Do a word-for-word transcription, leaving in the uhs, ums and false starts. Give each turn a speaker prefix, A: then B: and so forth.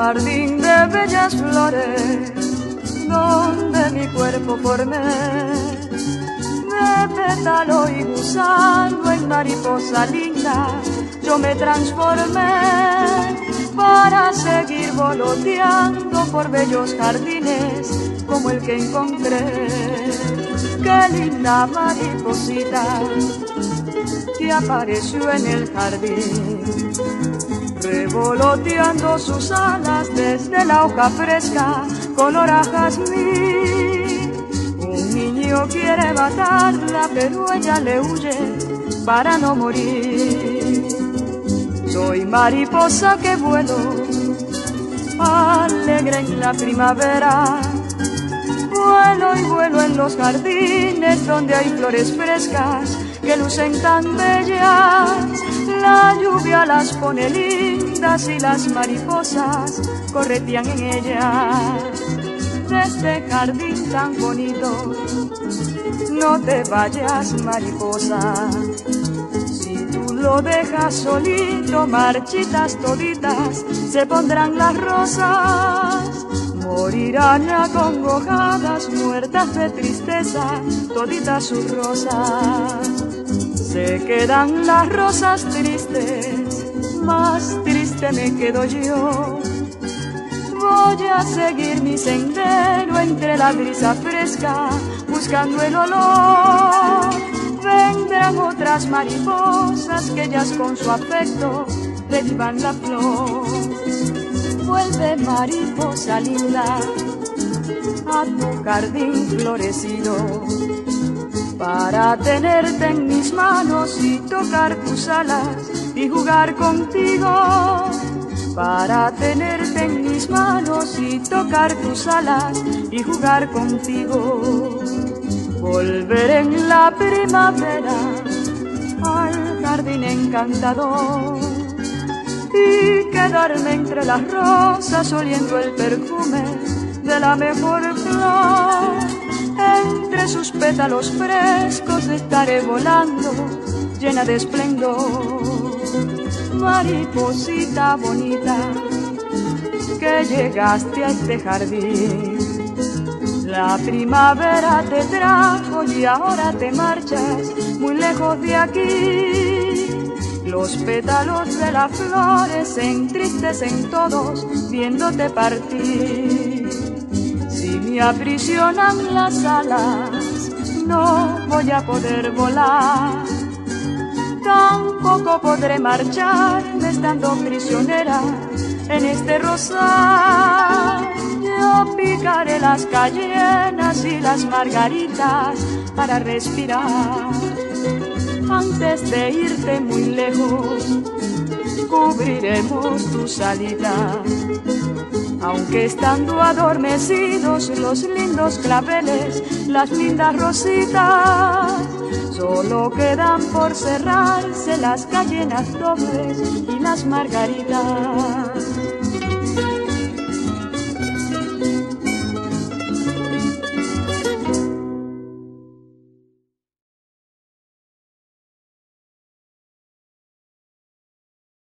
A: jardín de bellas flores, donde mi cuerpo formé, de pétalo y gusano en mariposa linda, yo me transformé para seguir voloteando por bellos jardines como el que encontré. Qué linda mariposita que apareció en el jardín, revoloteando sus alas desde la hoja fresca color a jazmín. Un niño quiere matarla, pero ella le huye para no morir. Soy mariposa que vuelo, alegre en la primavera. Vuelo y vuelo en los jardines donde hay flores frescas que lucen tan bellas. La lluvia las pone lindas y las mariposas corretean en ellas. De este jardín tan bonito, no te vayas, mariposa. Si tú lo dejas solito, marchitas toditas se pondrán las rosas. Morirán acongojadas, muertas de tristeza, toditas sus rosas. Se quedan las rosas tristes, más triste me quedo yo. Voy a seguir mi sendero entre la brisa fresca, buscando el olor. Vendrán otras mariposas que ellas con su afecto revivan la flor. Vuelve, mariposa linda, a tu jardín florecido, para tenerte en mis manos y tocar tus alas y jugar contigo. Para tenerte en mis manos y tocar tus alas y jugar contigo. Volveré en la primavera al jardín encantador y quedarme entre las rosas oliendo el perfume de la mejor flor. Entre sus pétalos frescos estaré volando llena de esplendor. Mariposita bonita, que llegaste a este jardín. La primavera te trajo y ahora te marchas muy lejos de aquí. Los pétalos de las flores se entristecen todos viéndote partir. Si me aprisionan las alas, no voy a poder volar. Tampoco podré marcharme estando prisionera en este rosal. Yo picaré las cayenas y las margaritas para respirar. Antes de irte muy lejos, cubriremos tu salida. Aunque estando adormecidos los lindos claveles, las lindas rositas, solo quedan por cerrarse las cayenas dobles y las margaritas.